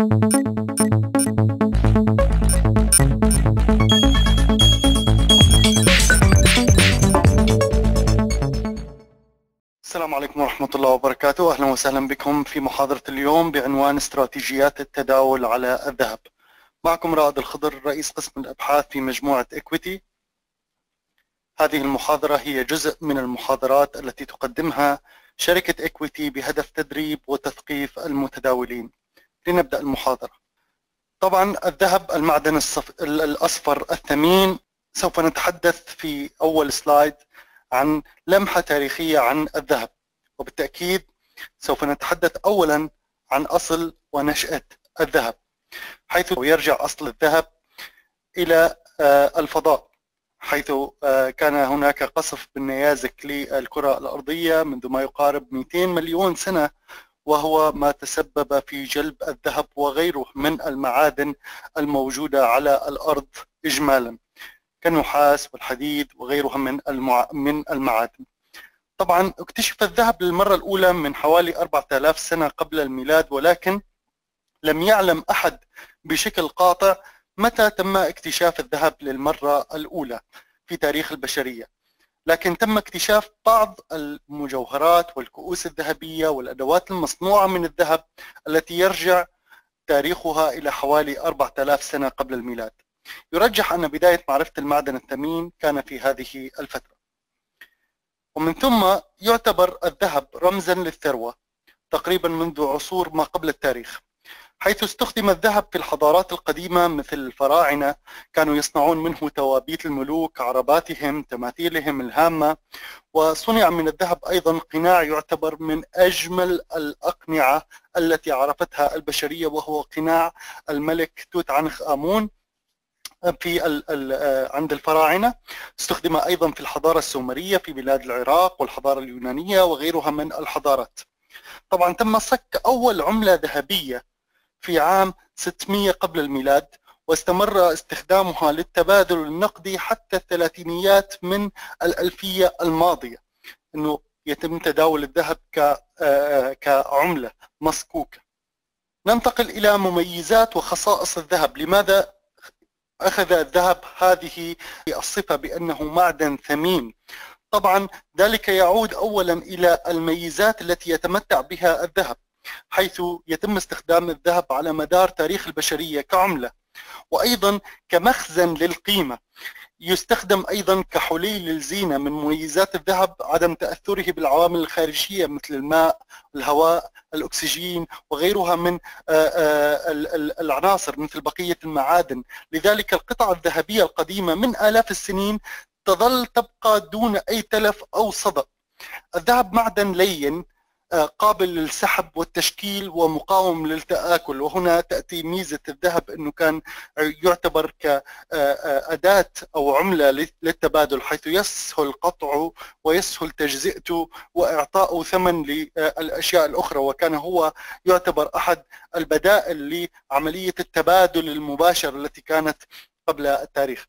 السلام عليكم ورحمة الله وبركاته. أهلا وسهلا بكم في محاضرة اليوم بعنوان استراتيجيات التداول على الذهب. معكم رائد الخضر رئيس قسم الأبحاث في مجموعة إكويتي. هذه المحاضرة هي جزء من المحاضرات التي تقدمها شركة إكويتي بهدف تدريب وتثقيف المتداولين. لنبدأ المحاضرة. طبعا الذهب المعدن الأصفر الثمين. سوف نتحدث في أول سلايد عن لمحة تاريخية عن الذهب، وبالتأكيد سوف نتحدث أولا عن أصل ونشأة الذهب، حيث يرجع أصل الذهب إلى الفضاء، حيث كان هناك قصف بالنيازك للكرة الأرضية منذ ما يقارب 200 مليون سنة، وهو ما تسبب في جلب الذهب وغيره من المعادن الموجودة على الأرض إجمالا كالنحاس والحديد وغيرها من المعادن. طبعا اكتشف الذهب للمرة الأولى من حوالي 4000 سنة قبل الميلاد، ولكن لم يعلم أحد بشكل قاطع متى تم اكتشاف الذهب للمرة الأولى في تاريخ البشرية، لكن تم اكتشاف بعض المجوهرات والكؤوس الذهبية والأدوات المصنوعة من الذهب التي يرجع تاريخها إلى حوالي 4000 سنة قبل الميلاد. يرجح أن بداية معرفة المعدن الثمين كان في هذه الفترة، ومن ثم يعتبر الذهب رمزا للثروة تقريبا منذ عصور ما قبل التاريخ، حيث استخدم الذهب في الحضارات القديمة مثل الفراعنة، كانوا يصنعون منه توابيت الملوك، عرباتهم، تماثيلهم الهامة، وصنع من الذهب أيضا قناع يعتبر من أجمل الأقنعة التي عرفتها البشرية، وهو قناع الملك توت عنخ آمون في عند الفراعنة. استخدم أيضا في الحضارة السومرية في بلاد العراق والحضارة اليونانية وغيرها من الحضارات. طبعا تم صك أول عملة ذهبية في عام 600 قبل الميلاد، واستمر استخدامها للتبادل النقدي حتى الثلاثينيات من الألفية الماضية، أنه يتم تداول الذهب كعملة مصكوكة. ننتقل إلى مميزات وخصائص الذهب. لماذا أخذ الذهب هذه الصفة بأنه معدن ثمين؟ طبعا ذلك يعود أولا إلى الميزات التي يتمتع بها الذهب، حيث يتم استخدام الذهب على مدار تاريخ البشرية كعملة، وأيضا كمخزن للقيمة. يستخدم أيضا كحلي للزينة. من مميزات الذهب عدم تأثره بالعوامل الخارجية مثل الماء، الهواء، الأكسجين وغيرها من العناصر مثل بقية المعادن. لذلك القطع الذهبية القديمة من آلاف السنين تظل تبقى دون أي تلف أو صدأ. الذهب معدن لين قابل للسحب والتشكيل ومقاوم للتآكل، وهنا تأتي ميزة الذهب أنه كان يعتبر كأداة أو عملة للتبادل، حيث يسهل قطعه ويسهل تجزئته وإعطاءه ثمن للأشياء الأخرى، وكان هو يعتبر أحد البدائل لعملية التبادل المباشر التي كانت قبل التاريخ.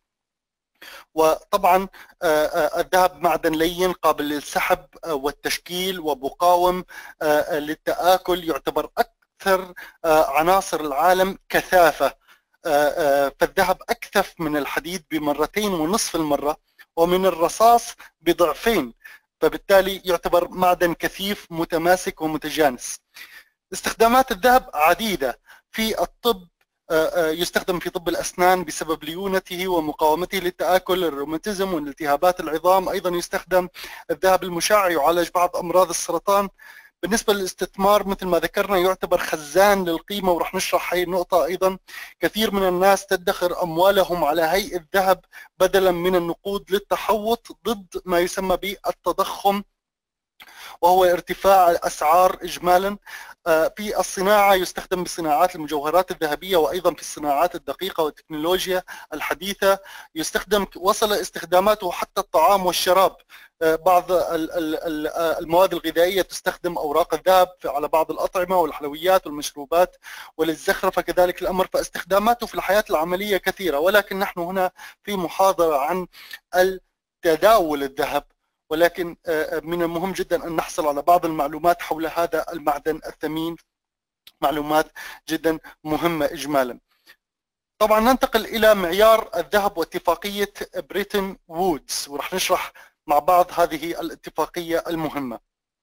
وطبعا الذهب معدن لين قابل للسحب والتشكيل ومقاوم للتآكل، يعتبر أكثر عناصر العالم كثافة، فالذهب أكثف من الحديد ب2.5 المرة ومن الرصاص بضعفين، فبالتالي يعتبر معدن كثيف متماسك ومتجانس. استخدامات الذهب عديدة في الطب. يستخدم في طب الأسنان بسبب ليونته ومقاومته للتآكل، الروماتيزم والالتهابات العظام. أيضا يستخدم الذهب المشع يعالج بعض أمراض السرطان. بالنسبة للاستثمار مثل ما ذكرنا يعتبر خزان للقيمة، ورح نشرح هي النقطة أيضا. كثير من الناس تدخر أموالهم على هيئة ذهب بدلا من النقود للتحوط ضد ما يسمى بالتضخم، وهو ارتفاع الأسعار إجمالا. في الصناعة يستخدم بصناعات المجوهرات الذهبية، وأيضا في الصناعات الدقيقة والتكنولوجيا الحديثة يستخدم، وصل استخداماته حتى الطعام والشراب. بعض المواد الغذائية تستخدم أوراق الذهب على بعض الأطعمة والحلويات والمشروبات، وللزخرفة كذلك الأمر، فاستخداماته في الحياة العملية كثيرة. ولكن نحن هنا في محاضرة عن تداول الذهب، ولكن من المهم جدا أن نحصل على بعض المعلومات حول هذا المعدن الثمين معلومات جدا مهمة إجمالا. طبعا ننتقل إلى معيار الذهب واتفاقية بريتن وودز، ورح نشرح مع بعض هذه الاتفاقية المهمة.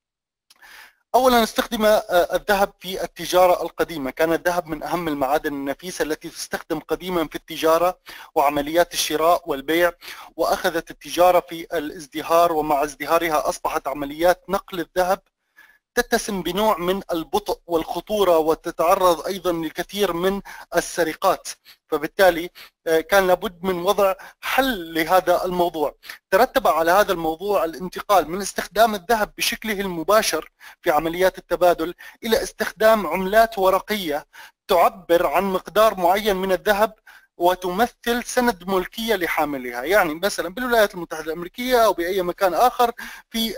أولا استخدم الذهب في التجارة القديمة. كان الذهب من أهم المعادن النفيسة التي تستخدم قديما في التجارة وعمليات الشراء والبيع، وأخذت التجارة في الازدهار، ومع ازدهارها أصبحت عمليات نقل الذهب تتسم بنوع من البطء والخطورة، وتتعرض أيضا لكثير من السرقات. فبالتالي كان لابد من وضع حل لهذا الموضوع. ترتب على هذا الموضوع الانتقال من استخدام الذهب بشكله المباشر في عمليات التبادل إلى استخدام عملات ورقية تعبر عن مقدار معين من الذهب وتمثل سند ملكية لحاملها. يعني مثلا بالولايات المتحدة الأمريكية أو بأي مكان آخر في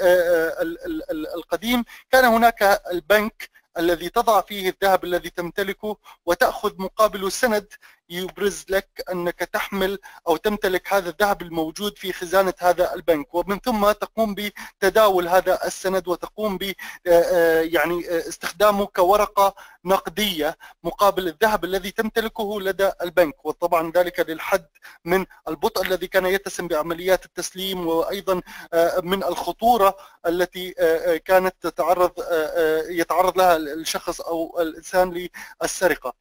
القديم كان هناك البنك الذي تضع فيه الذهب الذي تمتلكه، وتأخذ مقابله سند يبرز لك أنك تحمل أو تمتلك هذا الذهب الموجود في خزانة هذا البنك، ومن ثم تقوم بتداول هذا السند وتقوم ب يعني استخدامه كورقة نقدية مقابل الذهب الذي تمتلكه لدى البنك. وطبعا ذلك للحد من البطء الذي كان يتسم بعمليات التسليم، وأيضا من الخطورة التي كانت يتعرض لها الشخص أو الإنسان للسرقة.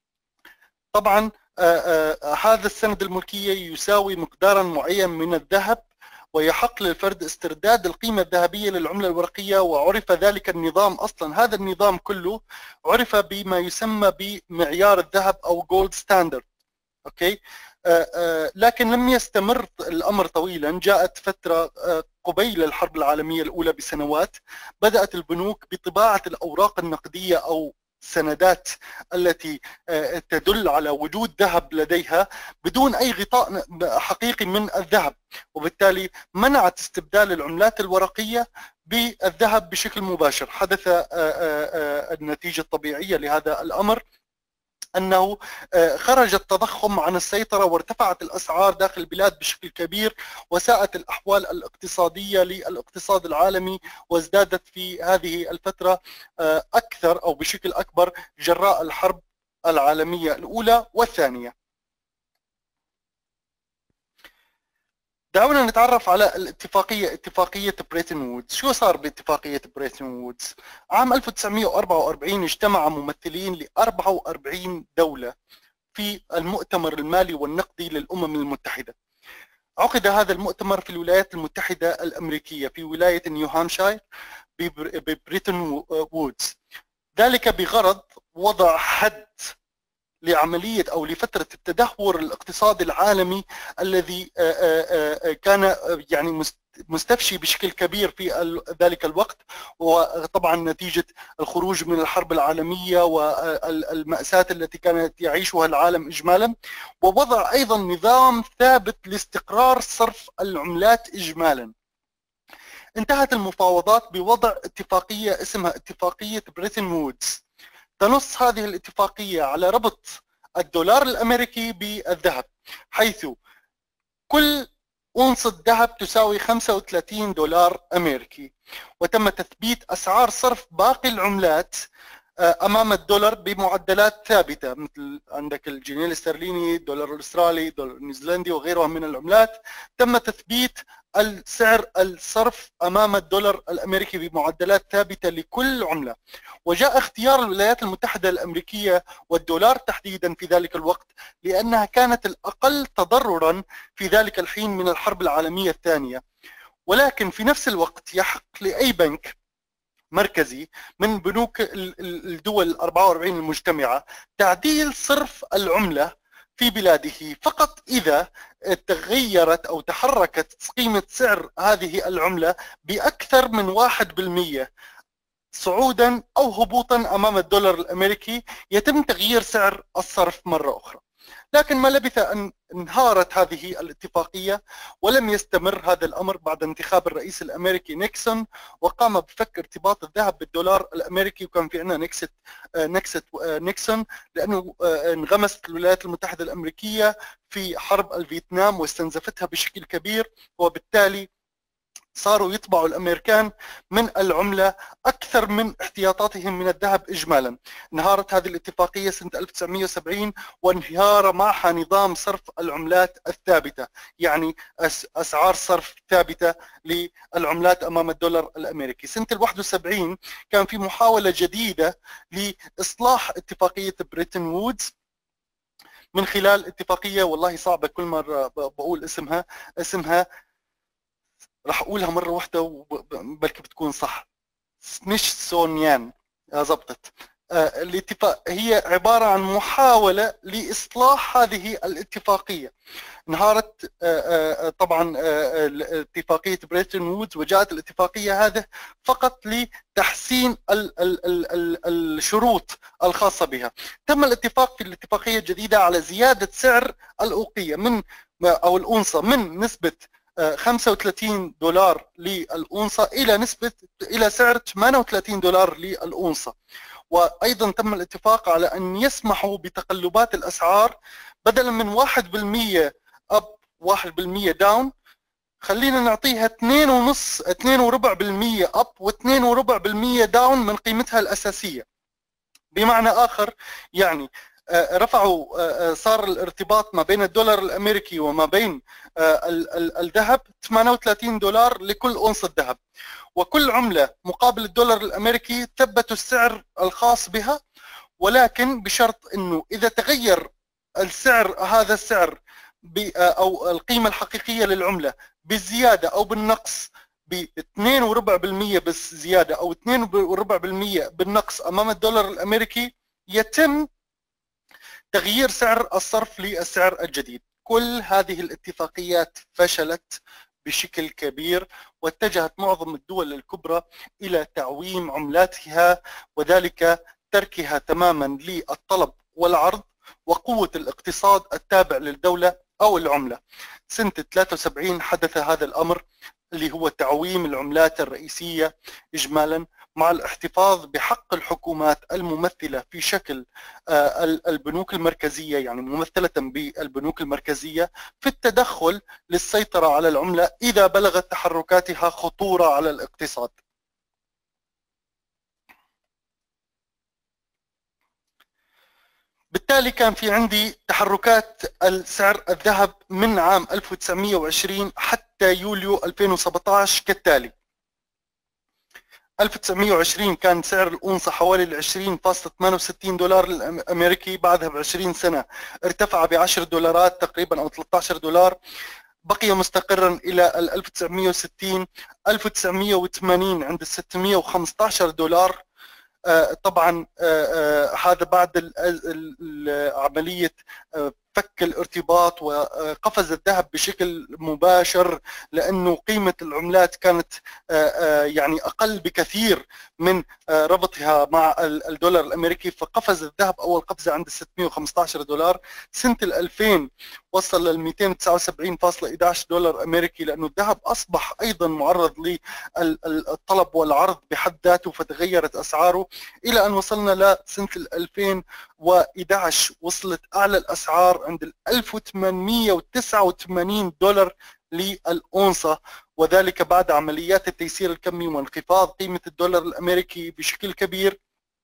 طبعا هذا السند الملكية يساوي مقدارا معين من الذهب، ويحق للفرد استرداد القيمة الذهبية للعملة الورقية. وعرف ذلك النظام أصلا، هذا النظام كله عرف بما يسمى بمعيار الذهب أو جولد ستاندرد. أوكي. لكن لم يستمر الأمر طويلا. جاءت فترة قبيل الحرب العالمية الأولى بسنوات، بدأت البنوك بطباعة الأوراق النقدية أو السندات التي تدل على وجود ذهب لديها بدون أي غطاء حقيقي من الذهب، وبالتالي منعت استبدال العملات الورقية بالذهب بشكل مباشر. حدث النتيجة الطبيعية لهذا الأمر أنه خرج التضخم عن السيطرة، وارتفعت الأسعار داخل البلاد بشكل كبير، وساءت الأحوال الاقتصادية للاقتصاد العالمي، وازدادت في هذه الفترة أكثر أو بشكل أكبر جراء الحرب العالمية الأولى والثانية. دعونا نتعرف على الاتفاقية، اتفاقية بريتن وودز. شو صار باتفاقية بريتن وودز؟ عام 1944 اجتمع ممثلين ل 44 دولة في المؤتمر المالي والنقدي للأمم المتحدة. عقد هذا المؤتمر في الولايات المتحدة الأمريكية في ولاية نيو هامشاير ببريتن وودز، ذلك بغرض وضع حد لعملية أو لفترة التدهور الاقتصادي العالمي الذي كان يعني مستفشي بشكل كبير في ذلك الوقت، وطبعا نتيجة الخروج من الحرب العالمية والمأساة التي كانت يعيشها العالم إجمالا، ووضع أيضا نظام ثابت لاستقرار صرف العملات إجمالا. انتهت المفاوضات بوضع اتفاقية اسمها اتفاقية بريتن وودز. تنص هذه الاتفاقية على ربط الدولار الأمريكي بالذهب، حيث كل أونصة ذهب تساوي 35 دولار أمريكي، وتم تثبيت أسعار صرف باقي العملات أمام الدولار بمعدلات ثابتة، مثل عندك الجنيه الاسترليني، الدولار الأسترالي، الدولار النيوزيلندي وغيرها من العملات. تم تثبيت السعر الصرف أمام الدولار الأمريكي بمعدلات ثابتة لكل عملة. وجاء اختيار الولايات المتحدة الأمريكية والدولار تحديدا في ذلك الوقت لأنها كانت الأقل تضررا في ذلك الحين من الحرب العالمية الثانية. ولكن في نفس الوقت يحق لأي بنك مركزي من بنوك الدول 44 المجتمعة تعديل صرف العملة في بلاده فقط إذا تغيرت أو تحركت قيمة سعر هذه العملة بأكثر من 1% صعودا أو هبوطا أمام الدولار الأمريكي، يتم تغيير سعر الصرف مرة أخرى. لكن ما لبث أن انهارت هذه الاتفاقية، ولم يستمر هذا الأمر بعد انتخاب الرئيس الأمريكي نيكسون، وقام بفك ارتباط الذهب بالدولار الأمريكي. وكان في عندنا نكسة نيكسون، لأنه انغمست الولايات المتحدة الأمريكية في حرب الفيتنام واستنزفتها بشكل كبير، وبالتالي صاروا يطبعوا الأمريكان من العملة أكثر من احتياطاتهم من الذهب إجمالا. انهارت هذه الاتفاقية سنة 1970 وانهار معها نظام صرف العملات الثابتة، يعني أسعار صرف ثابتة للعملات أمام الدولار الأمريكي. سنة 71 كان في محاولة جديدة لإصلاح اتفاقية بريتن وودز من خلال اتفاقية، والله صعبة كل مرة بقول اسمها راح اقولها مره واحده وبلكي بتكون صح. سميثسونيان، زبطت. الاتفاق هي عباره عن محاوله لاصلاح هذه الاتفاقيه. انهارت طبعا اتفاقيه بريتن وودز، وجاءت الاتفاقيه هذه فقط لتحسين الشروط الخاصه بها. تم الاتفاق في الاتفاقيه الجديده على زياده سعر الاوقيه من او الأونصة من نسبه 35 دولار للأونصة إلى سعر 38 دولار للأونصة. وأيضا تم الاتفاق على أن يسمحوا بتقلبات الأسعار بدلا من 1% أب 1% داون، خلينا نعطيها 2.25% أب و2.25% داون من قيمتها الأساسية. بمعنى آخر يعني رفعوا صار الارتباط ما بين الدولار الامريكي وما بين الذهب 38 دولار لكل أونصة ذهب، وكل عملة مقابل الدولار الامريكي ثبتوا السعر الخاص بها، ولكن بشرط انه اذا تغير هذا السعر او القيمة الحقيقية للعملة بالزيادة او بالنقص ب 2.25% بالزيادة او 2.25% بالنقص امام الدولار الامريكي، يتم تغيير سعر الصرف للسعر الجديد. كل هذه الاتفاقيات فشلت بشكل كبير، واتجهت معظم الدول الكبرى إلى تعويم عملاتها، وذلك تركها تماما للطلب والعرض وقوة الاقتصاد التابع للدولة أو العملة. سنة 73 حدث هذا الأمر اللي هو تعويم العملات الرئيسية إجمالا، مع الاحتفاظ بحق الحكومات الممثلة في شكل البنوك المركزية، يعني ممثلة بالبنوك المركزية، في التدخل للسيطرة على العملة إذا بلغت تحركاتها خطورة على الاقتصاد. بالتالي كان في عندي تحركات السعر الذهب من عام 1920 حتى يوليو 2017 كالتالي. 1920 كان سعر الأونصة حوالي 20.68 دولار الأمريكي، بعدها ب 20 سنة ارتفع ب 10 دولارات تقريبا أو 13 دولار، بقي مستقرا إلى 1960. 1980 عند 615 دولار. طبعا هذا بعد عملية فك الارتباط، وقفز الذهب بشكل مباشر لأنه قيمة العملات كانت يعني أقل بكثير من ربطها مع الدولار الأمريكي، فقفز الذهب أول قفزة عند 615 دولار. سنة 2000 وصل لل 279.11 دولار أمريكي، لأنه الذهب أصبح أيضا معرض للطلب والعرض بحد ذاته، فتغيرت أسعاره إلى أن وصلنا لسنة 2011 وصلت أعلى الأسعار عند 1889 دولار للأونصة، وذلك بعد عمليات التيسير الكمي وانخفاض قيمة الدولار الأمريكي بشكل كبير.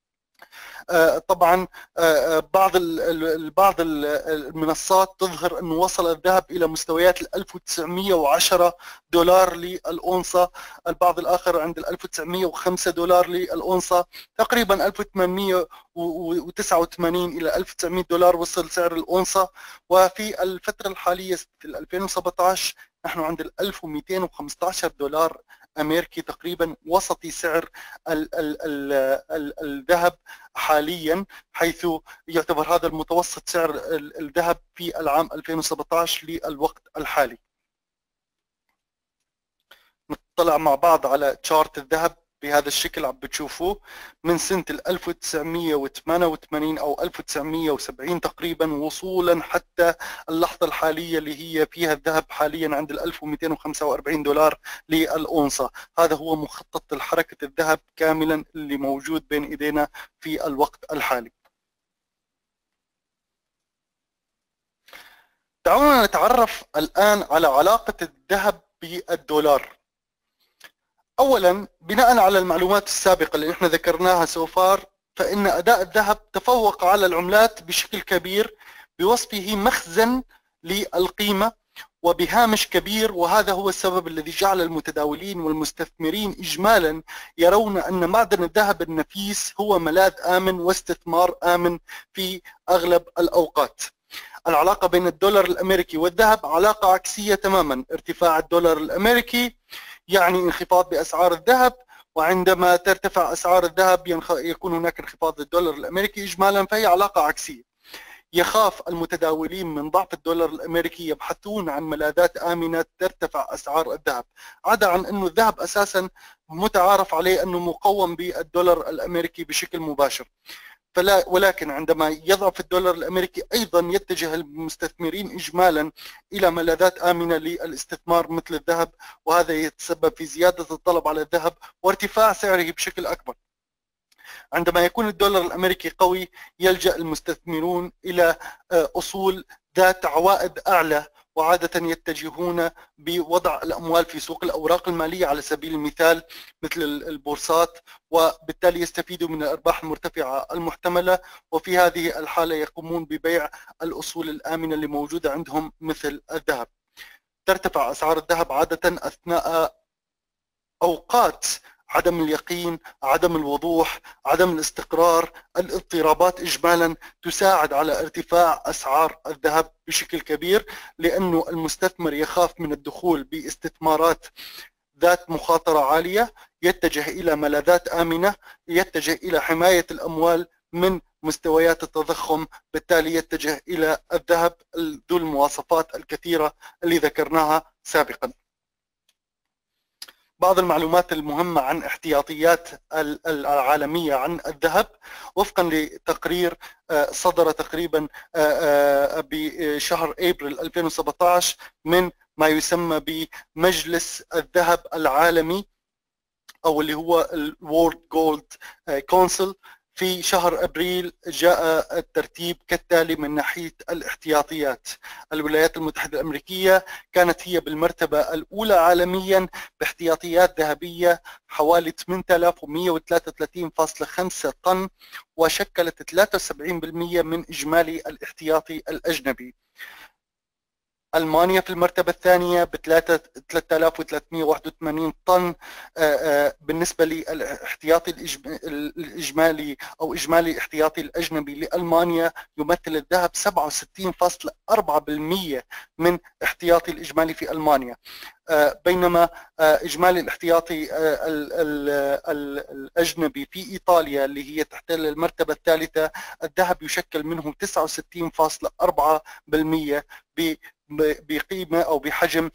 طبعا بعض المنصات تظهر انه وصل الذهب الى مستويات 1910 دولار للأونصة، البعض الاخر عند 1905 دولار للأونصة، تقريبا 1889 الى 1900 دولار وصل سعر الأونصة. وفي الفترة الحالية في 2017 نحن عند 1215 دولار أمريكي تقريبا، وسطي سعر الذهب حاليا، حيث يعتبر هذا المتوسط سعر الذهب في العام 2017 للوقت الحالي. نطلع مع بعض على تشارت الذهب بهذا الشكل عم بتشوفوه من سنة 1988 أو 1970 تقريبا، وصولا حتى اللحظة الحالية اللي هي فيها الذهب حاليا عند 1245 دولار للأونصة. هذا هو مخطط حركة الذهب كاملا اللي موجود بين إيدينا في الوقت الحالي. دعونا نتعرف الآن على علاقة الذهب بالدولار. أولا بناء على المعلومات السابقة اللي نحن ذكرناها سوفار، فإن أداء الذهب تفوق على العملات بشكل كبير بوصفه مخزن للقيمة وبهامش كبير، وهذا هو السبب الذي جعل المتداولين والمستثمرين إجمالا يرون أن معدن الذهب النفيس هو ملاذ آمن واستثمار آمن في أغلب الأوقات. العلاقة بين الدولار الأمريكي والذهب علاقة عكسية تماما. ارتفاع الدولار الأمريكي يعني انخفاض بأسعار الذهب، وعندما ترتفع أسعار الذهب يكون هناك انخفاض للدولار الأمريكي إجمالا، فهي علاقة عكسية. يخاف المتداولين من ضعف الدولار الأمريكي، يبحثون عن ملاذات آمنة ترتفع أسعار الذهب، عدا عن أنه الذهب أساسا متعارف عليه أنه مقوم بالدولار الأمريكي بشكل مباشر. ولكن عندما يضعف الدولار الأمريكي أيضا يتجه المستثمرين إجمالا إلى ملاذات آمنة للاستثمار مثل الذهب، وهذا يتسبب في زيادة الطلب على الذهب وارتفاع سعره بشكل أكبر. عندما يكون الدولار الأمريكي قوي يلجأ المستثمرون إلى أصول ذات عوائد أعلى، وعادة يتجهون بوضع الأموال في سوق الأوراق المالية على سبيل المثال مثل البورصات، وبالتالي يستفيدوا من الأرباح المرتفعة المحتملة، وفي هذه الحالة يقومون ببيع الأصول الآمنة اللي موجودة عندهم مثل الذهب. ترتفع أسعار الذهب عادة أثناء أوقات عدم اليقين، عدم الوضوح، عدم الاستقرار، الاضطرابات إجمالا تساعد على ارتفاع أسعار الذهب بشكل كبير، لأنه المستثمر يخاف من الدخول باستثمارات ذات مخاطرة عالية، يتجه إلى ملاذات آمنة، يتجه إلى حماية الأموال من مستويات التضخم، بالتالي يتجه إلى الذهب ذو المواصفات الكثيرة اللي ذكرناها سابقا. بعض المعلومات المهمة عن احتياطيات العالمية عن الذهب وفقا لتقرير صدر تقريبا بشهر أبريل 2017 من ما يسمى بمجلس الذهب العالمي، أو اللي هو الورد جولد كونسل. في شهر أبريل جاء الترتيب كالتالي من ناحية الاحتياطيات. الولايات المتحدة الأمريكية كانت هي بالمرتبة الأولى عالميا باحتياطيات ذهبية حوالي 8133.5 طن، وشكلت 73% من إجمالي الاحتياطي الأجنبي. ألمانيا في المرتبة الثانية ب 3381 طن. بالنسبة للاحتياطي الإجمالي أو إجمالي الاحتياطي الأجنبي لألمانيا يمثل الذهب 67.4% من احتياطي الإجمالي في ألمانيا، بينما إجمالي الاحتياطي الأجنبي في إيطاليا اللي هي تحتل المرتبة الثالثة، الذهب يشكل منه 69.4% بقيمة أو بحجم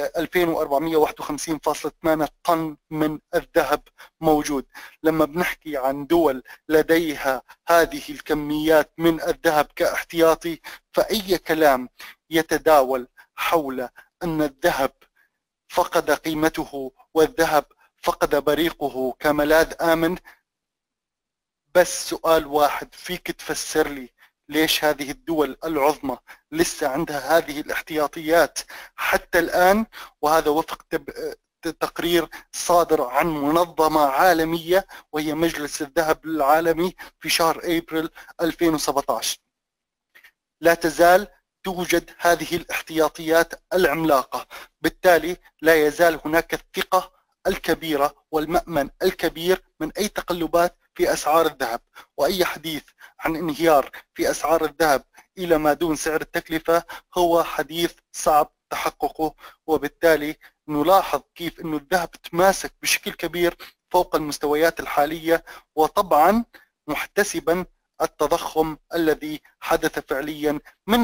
2451.8 طن من الذهب موجود. لما بنحكي عن دول لديها هذه الكميات من الذهب كاحتياطي، فأي كلام يتداول حول أن الذهب فقد قيمته والذهب فقد بريقه كملاذ آمن، بس سؤال واحد، فيك تفسر لي ليش هذه الدول العظمى لسه عندها هذه الاحتياطيات حتى الآن؟ وهذا وفق تقرير صادر عن منظمة عالمية وهي مجلس الذهب العالمي في شهر أبريل 2017. لا تزال توجد هذه الاحتياطيات العملاقة، بالتالي لا يزال هناك الثقة الكبيرة والمأمن الكبير من أي تقلبات في أسعار الذهب، وأي حديث عن انهيار في أسعار الذهب إلى ما دون سعر التكلفة هو حديث صعب تحققه. وبالتالي نلاحظ كيف أن الذهب تماسك بشكل كبير فوق المستويات الحالية، وطبعا محتسبا التضخم الذي حدث فعليا من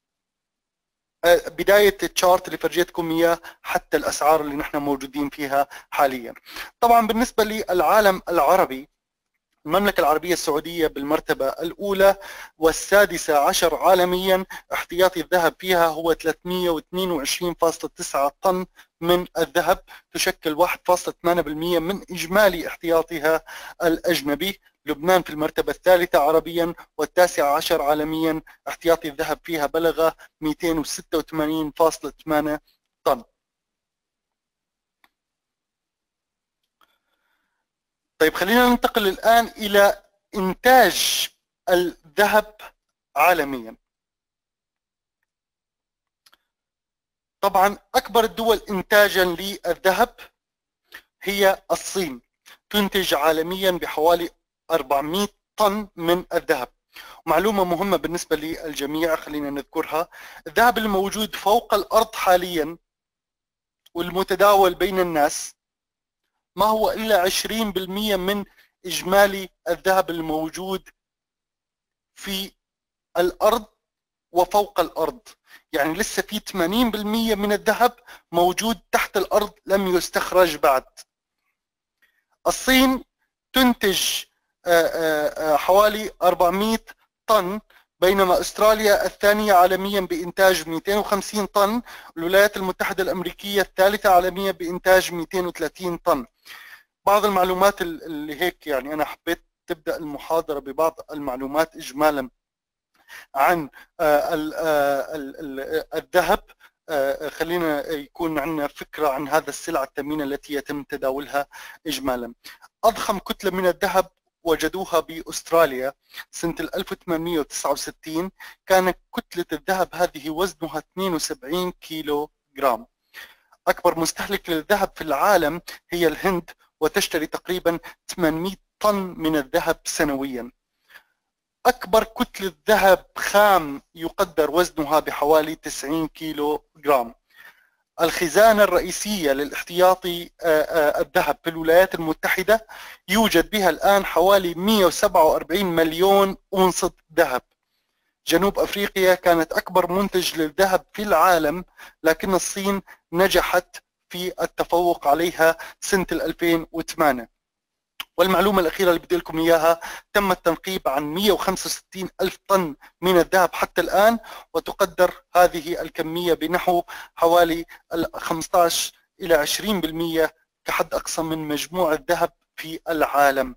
بداية التشارت اللي فرجيتكم إياه حتى الأسعار اللي نحن موجودين فيها حاليا. طبعا بالنسبة للعالم العربي، المملكة العربية السعودية بالمرتبة الأولى والسادسة عشر عالميا، احتياطي الذهب فيها هو 322.9 طن من الذهب، تشكل 1.8% من إجمالي احتياطها الأجنبي. لبنان في المرتبة الثالثة عربيا والتاسعة عشر عالميا، احتياطي الذهب فيها بلغ 286.8 طن. طيب خلينا ننتقل الآن إلى إنتاج الذهب عالميا. طبعا أكبر الدول إنتاجا للذهب هي الصين، تنتج عالميا بحوالي 400 طن من الذهب. معلومة مهمة بالنسبة للجميع خلينا نذكرها: الذهب الموجود فوق الأرض حاليا والمتداول بين الناس ما هو إلا 20% من إجمالي الذهب الموجود في الأرض وفوق الأرض. يعني لسه في 80% من الذهب موجود تحت الأرض لم يستخرج بعد. الصين تنتج حوالي 400 طن، بينما أستراليا الثانية عالميا بإنتاج 250 طن، الولايات المتحدة الأمريكية الثالثة عالميا بإنتاج 230 طن. بعض المعلومات اللي هيك يعني أنا حبيت تبدأ المحاضرة ببعض المعلومات إجمالا عن الذهب. خلينا يكون عندنا فكرة عن هذا السلعة الثمينة التي يتم تداولها إجمالا. أضخم كتلة من الذهب وجدوها بأستراليا سنة 1869، كانت كتلة الذهب هذه وزنها 72 كيلو جرام. أكبر مستهلك للذهب في العالم هي الهند، وتشتري تقريبا 800 طن من الذهب سنويا. أكبر كتلة ذهب خام يقدر وزنها بحوالي 90 كيلو جرام. الخزانة الرئيسية للاحتياطي الذهب في الولايات المتحدة يوجد بها الآن حوالي 147 مليون أونصة ذهب. جنوب أفريقيا كانت أكبر منتج للذهب في العالم، لكن الصين نجحت في التفوق عليها سنة 2008. والمعلومة الأخيرة اللي بدي لكم إياها: تم التنقيب عن 165 ألف طن من الذهب حتى الآن، وتقدر هذه الكمية بنحو حوالي 15 إلى 20% كحد أقصى من مجموع الذهب في العالم.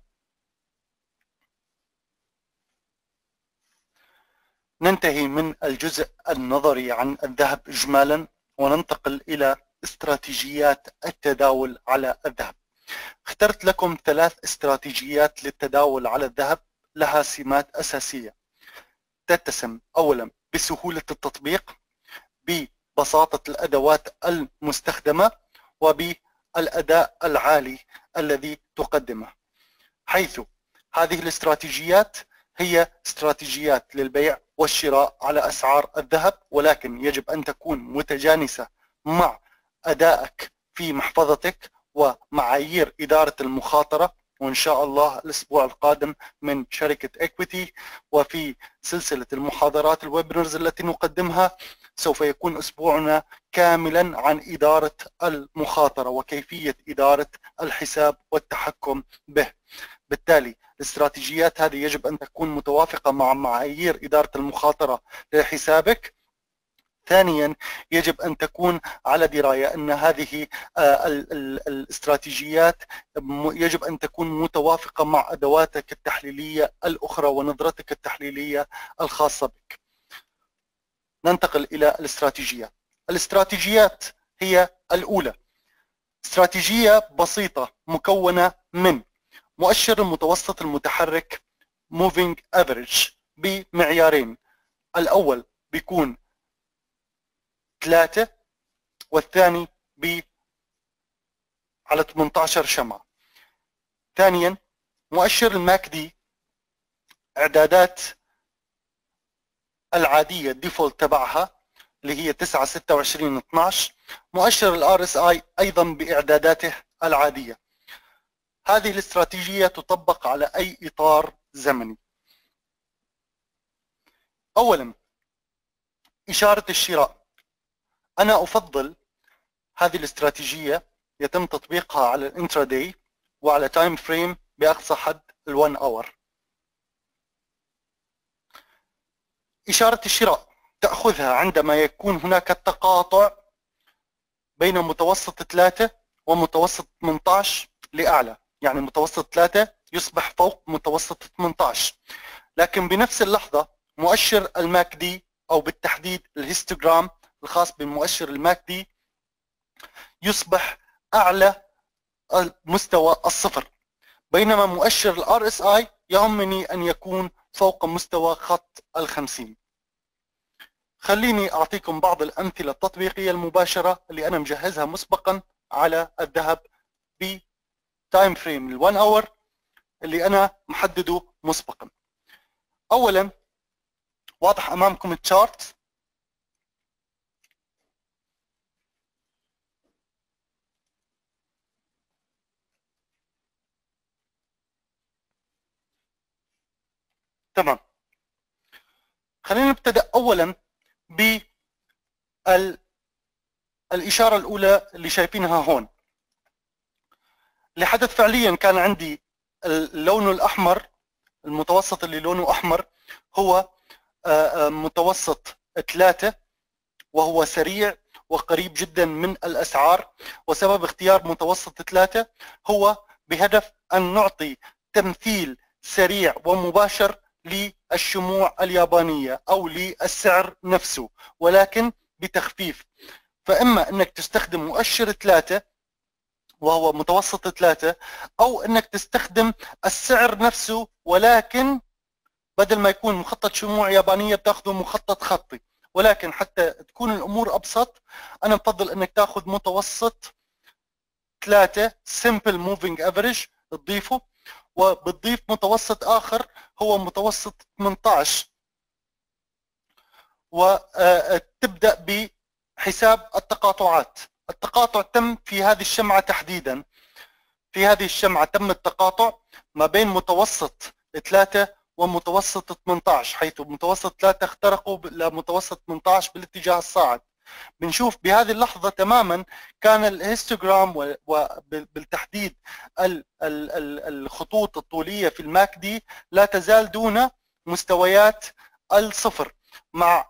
ننتهي من الجزء النظري عن الذهب إجمالا وننتقل إلى استراتيجيات التداول على الذهب. اخترت لكم 3 استراتيجيات للتداول على الذهب لها سمات أساسية تتسم أولا بسهولة التطبيق، ببساطة الأدوات المستخدمة، وبالأداء العالي الذي تقدمه. حيث هذه الاستراتيجيات هي استراتيجيات للبيع والشراء على أسعار الذهب، ولكن يجب أن تكون متجانسة مع أدائك في محفظتك ومعايير إدارة المخاطرة. وإن شاء الله الأسبوع القادم من شركة إكويتي وفي سلسلة المحاضرات الويبنرز التي نقدمها سوف يكون أسبوعنا كاملا عن إدارة المخاطرة وكيفية إدارة الحساب والتحكم به. بالتالي الاستراتيجيات هذه يجب أن تكون متوافقة مع معايير إدارة المخاطرة لحسابك. ثانيا يجب أن تكون على دراية أن هذه الاستراتيجيات يجب أن تكون متوافقة مع أدواتك التحليلية الأخرى ونظرتك التحليلية الخاصة بك. ننتقل إلى الاستراتيجيات. الاستراتيجيات هي الأولى استراتيجية بسيطة مكونة من مؤشر المتوسط المتحرك Moving Average بمعيارين: الأول بيكون 3 والثاني على 18 شمعة. ثانيا مؤشر الماك دي اعدادات العادية الديفولت تبعها اللي هي 9 26 12. مؤشر الار اس اي ايضا باعداداته العادية. هذه الاستراتيجية تطبق على اي اطار زمني. اولا اشارة الشراء. أنا أفضل هذه الاستراتيجية يتم تطبيقها على الانتراداي وعلى تايم فريم بأقصى حد ال1 اور. إشارة الشراء تأخذها عندما يكون هناك التقاطع بين متوسط 3 ومتوسط 18 لأعلى، يعني متوسط 3 يصبح فوق متوسط 18، لكن بنفس اللحظة مؤشر الماك دي أو بالتحديد الهيستوغرام الخاص بمؤشر الماك دي يصبح أعلى مستوى الصفر. بينما مؤشر الار اس اي يهمني ان يكون فوق مستوى خط ال50. خليني اعطيكم بعض الامثله التطبيقيه المباشره اللي انا مجهزها مسبقا على الذهب بتايم فريم ال1 اور اللي انا محدده مسبقا. اولا واضح امامكم التشارت. تمام. خلينا نبتدأ اولا بالاشاره الاولى اللي شايفينها هون. اللي حدث فعليا كان عندي اللون الاحمر، المتوسط اللي لونه احمر هو متوسط 3، وهو سريع وقريب جدا من الاسعار. وسبب اختيار متوسط 3 هو بهدف ان نعطي تمثيل سريع ومباشر للشموع اليابانيه او للسعر نفسه، ولكن بتخفيف. فاما انك تستخدم مؤشر 3 وهو متوسط 3، او انك تستخدم السعر نفسه ولكن بدل ما يكون مخطط شموع يابانيه بتاخذه مخطط خطي. ولكن حتى تكون الامور ابسط انا بفضل انك تاخذ متوسط 3 سمبل موفينج افريج تضيفه، وبتضيف متوسط اخر هو متوسط 18، وتبدا بحساب التقاطعات. التقاطع تم في هذه الشمعه تحديدا. في هذه الشمعه تم التقاطع ما بين متوسط 3 ومتوسط 18، حيث متوسط 3 اخترقوا لمتوسط 18 بالاتجاه الصاعد. بنشوف بهذه اللحظة تماما كان الهيستوغرام وبالتحديد الخطوط الطولية في الماك دي لا تزال دون مستويات الصفر. مع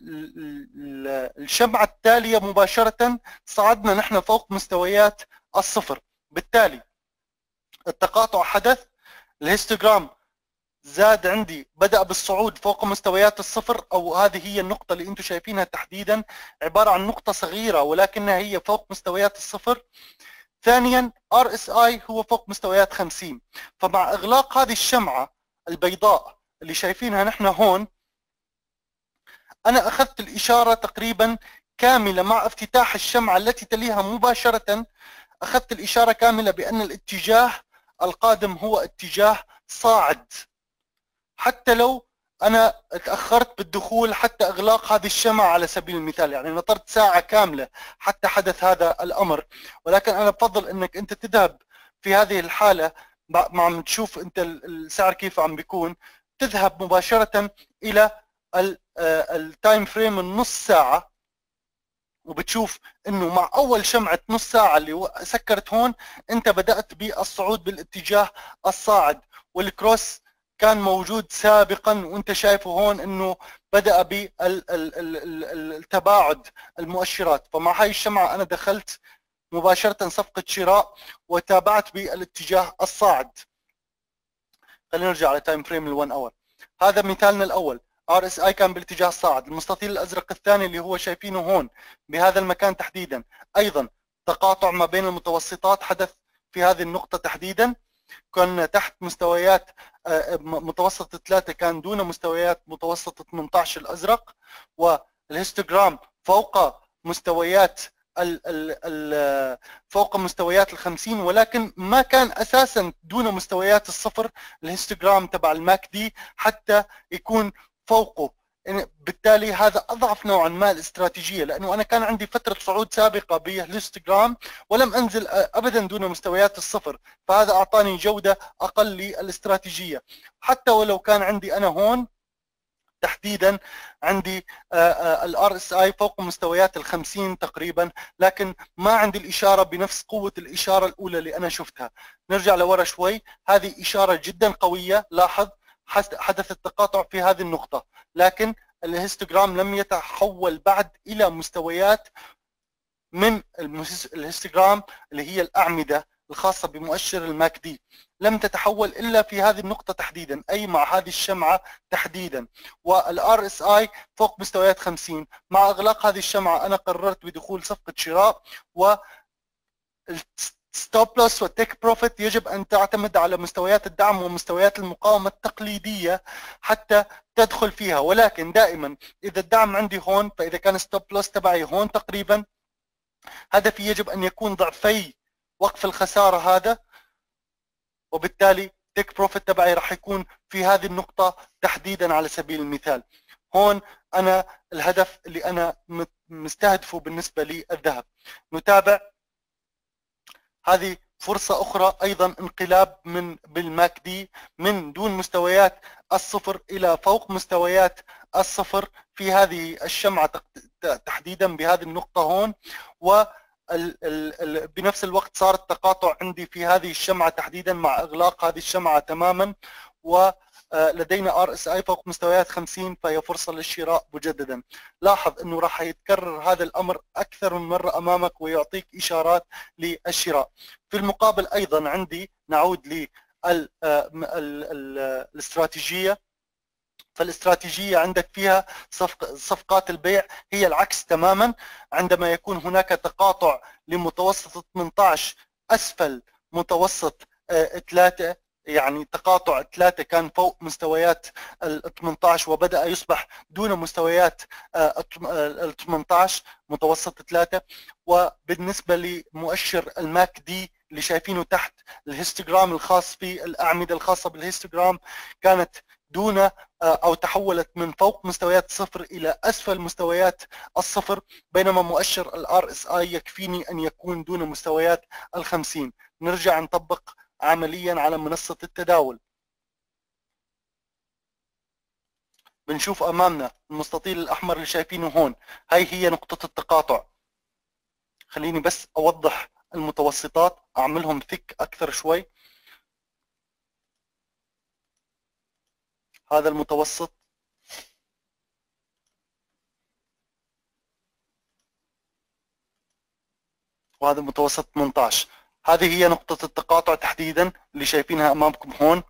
الشمعة التالية مباشرة صعدنا نحن فوق مستويات الصفر. بالتالي التقاطع حدث، الهيستوغرام زاد عندي، بدأ بالصعود فوق مستويات الصفر، او هذه هي النقطة اللي انتم شايفينها تحديدا، عبارة عن نقطة صغيرة ولكنها هي فوق مستويات الصفر. ثانيا RSI هو فوق مستويات 50. فمع اغلاق هذه الشمعة البيضاء اللي شايفينها نحن هون، انا اخذت الاشارة تقريبا كاملة. مع افتتاح الشمعة التي تليها مباشرة اخذت الاشارة كاملة بان الاتجاه القادم هو اتجاه صاعد. حتى لو انا تاخرت بالدخول حتى اغلاق هذه الشمعة على سبيل المثال، يعني نطرت ساعة كاملة حتى حدث هذا الامر. ولكن انا بفضل انك انت تذهب في هذه الحالة مع عم تشوف انت السعر كيف عم بيكون، تذهب مباشرة الى التايم فريم النص ساعة، وبتشوف انه مع اول شمعة نص ساعة اللي سكرت هون انت بدأت بالصعود بالاتجاه الصاعد، والكروس كان موجود سابقا وانت شايفه هون انه بدأ بالتباعد المؤشرات. فمع هاي الشمعة انا دخلت مباشرة صفقة شراء وتابعت بالاتجاه الصاعد. خلينا نرجع على تايم فريم ال1 اور. هذا مثالنا الاول، RSI كان بالاتجاه الصاعد. المستطيل الازرق الثاني اللي هو شايفينه هون بهذا المكان تحديدا، ايضا تقاطع ما بين المتوسطات حدث في هذه النقطة تحديدا. كنا تحت مستويات متوسط 3 كان دون مستويات متوسط 18 الازرق، والهيستوغرام فوق مستويات فوق مستويات ال50، ولكن ما كان اساسا دون مستويات الصفر الهيستوغرام تبع الماك دي حتى يكون فوقه. بالتالي هذا اضعف نوعا ما الاستراتيجيه، لانه انا كان عندي فتره صعود سابقه بالهيستوغرام ولم انزل ابدا دون مستويات الصفر، فهذا اعطاني جوده اقل للاستراتيجيه. حتى ولو كان عندي انا هون تحديدا عندي الار اس اي فوق مستويات ال50 تقريبا، لكن ما عندي الاشاره بنفس قوه الاشاره الاولى اللي انا شفتها. نرجع لورا شوي، هذه اشاره جدا قويه. لاحظ حدث التقاطع في هذه النقطه، لكن الهيستوغرام لم يتحول بعد الى مستويات من الهيستوغرام اللي هي الاعمده الخاصه بمؤشر الماك دي، لم تتحول الا في هذه النقطه تحديدا، اي مع هذه الشمعه تحديدا. والار اس اي فوق مستويات 50. مع اغلاق هذه الشمعه انا قررت بدخول صفقه شراء، و ستوب لوس والتيك بروفيت يجب ان تعتمد على مستويات الدعم ومستويات المقاومه التقليديه حتى تدخل فيها، ولكن دائما اذا الدعم عندي هون، فاذا كان ستوب لوس تبعي هون تقريبا، هدفي يجب ان يكون ضعفي وقف الخساره هذا، وبالتالي تيك بروفيت تبعي راح يكون في هذه النقطه تحديدا. على سبيل المثال هون انا الهدف اللي انا مستهدفه بالنسبه للذهب، نتابع هذه فرصة أخرى أيضا، انقلاب بالماك دي من دون مستويات الصفر إلى فوق مستويات الصفر في هذه الشمعة تحديدا بهذه النقطة هون، و بنفس الوقت صار التقاطع عندي في هذه الشمعة تحديدا مع إغلاق هذه الشمعة تماما، ولدينا RSI فوق مستويات 50، فهي فرصة للشراء مجددا. لاحظ أنه راح يتكرر هذا الأمر أكثر من مرة أمامك ويعطيك إشارات للشراء. في المقابل أيضا عندي نعود للاستراتيجية، فالاستراتيجية عندك فيها صفقات البيع هي العكس تماما. عندما يكون هناك تقاطع لمتوسط 18 أسفل متوسط 3، يعني تقاطع 3 كان فوق مستويات ال 18 وبدأ يصبح دون مستويات ال 18 متوسط 3. وبالنسبة لمؤشر الماك دي اللي شايفينه تحت الهيستوغرام الخاص في الأعمدة الخاصة بالهيستوغرام، كانت دون أو تحولت من فوق مستويات الصفر إلى أسفل مستويات الصفر، بينما مؤشر ال RSI يكفيني أن يكون دون مستويات ال 50. نرجع نطبق عمليا على منصة التداول، بنشوف أمامنا المستطيل الأحمر اللي شايفينه هون، هاي هي نقطة التقاطع. خليني بس أوضح المتوسطات، أعملهم ثك أكثر شوي. هذا المتوسط، وهذا المتوسط 18. هذه هي نقطة التقاطع تحديدا اللي شايفينها أمامكم هون.